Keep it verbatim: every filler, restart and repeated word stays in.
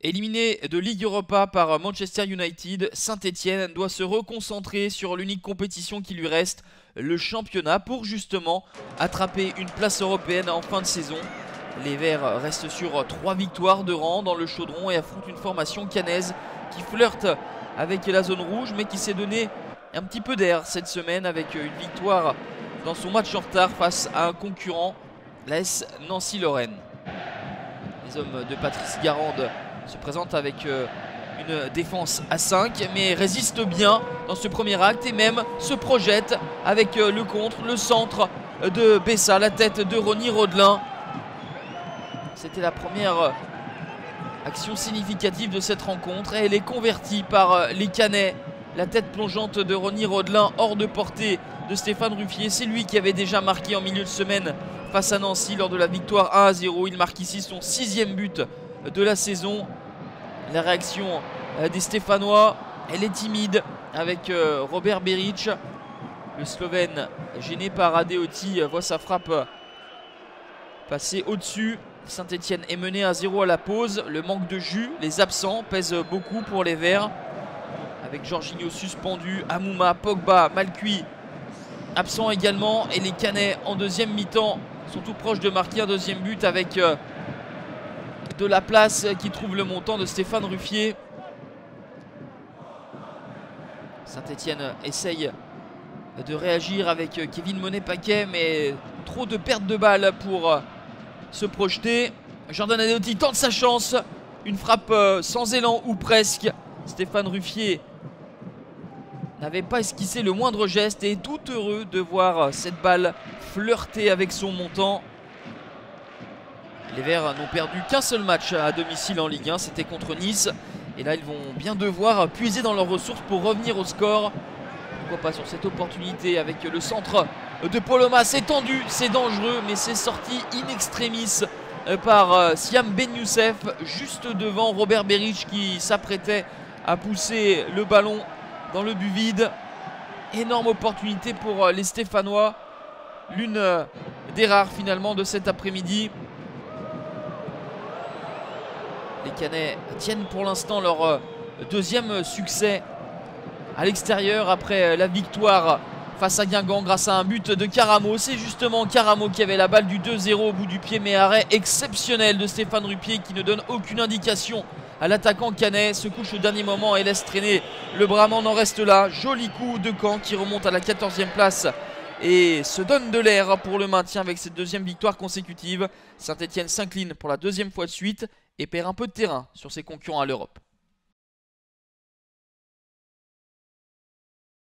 Éliminé de Ligue Europa par Manchester United, Saint-Etienne doit se reconcentrer sur l'unique compétition qui lui reste, le championnat, pour justement attraper une place européenne en fin de saison. Les Verts restent sur trois victoires de rang dans le chaudron et affrontent une formation caennaise qui flirte avec la zone rouge mais qui s'est donné un petit peu d'air cette semaine avec une victoire dans son match en retard face à un concurrent, l'A S Nancy-Lorraine. Les hommes de Patrice Garande se présente avec euh, une défense à cinq mais résiste bien dans ce premier acte et même se projette avec euh, le contre, le centre de Bessa, la tête de Ronny Rodelin. C'était la première euh, action significative de cette rencontre et elle est convertie par euh, les Caennais. La tête plongeante de Ronny Rodelin hors de portée de Stéphane Ruffier. C'est lui qui avait déjà marqué en milieu de semaine face à Nancy lors de la victoire un à zéro. Il marque ici son sixième but de la saison. La réaction des Stéphanois, elle est timide avec Robert Berić. Le Slovène, gêné par Adeoti, voit sa frappe passer au-dessus. Saint-Etienne est mené à zéro à la pause. Le manque de jus, les absents pèsent beaucoup pour les Verts. Avec Jorginho suspendu, Amouma, Pogba, Malcuit absent également. Et les Caennais en deuxième mi-temps sont tout proches de marquer un deuxième but avec de la place qui trouve le montant de Stéphane Ruffier. Saint-Etienne essaye de réagir avec Kevin Monet-Paquet, mais trop de pertes de balles pour se projeter. Jordan Adeoti tente sa chance, une frappe sans élan ou presque. Stéphane Ruffier n'avait pas esquissé le moindre geste et est tout heureux de voir cette balle flirter avec son montant. Les Verts n'ont perdu qu'un seul match à domicile en Ligue un, c'était contre Nice. Et là, ils vont bien devoir puiser dans leurs ressources pour revenir au score. Pourquoi pas sur cette opportunité avec le centre de Poloma. C'est tendu, c'est dangereux, mais c'est sorti in extremis par Siam Ben Youssef, juste devant Robert Berić qui s'apprêtait à pousser le ballon dans le but vide. Énorme opportunité pour les Stéphanois. L'une des rares finalement de cet après-midi. Les Caennais tiennent pour l'instant leur deuxième succès à l'extérieur après la victoire face à Guingamp grâce à un but de Karamo. C'est justement Karamo qui avait la balle du deux zéro au bout du pied, mais arrêt exceptionnel de Stéphane Ruffier qui ne donne aucune indication à l'attaquant caennais. Se couche au dernier moment et laisse traîner le Brabant. En reste là. Joli coup de Caen qui remonte à la quatorzième place et se donne de l'air pour le maintien avec cette deuxième victoire consécutive. Saint-Etienne s'incline pour la deuxième fois de suite et perd un peu de terrain sur ses concurrents à l'Europe.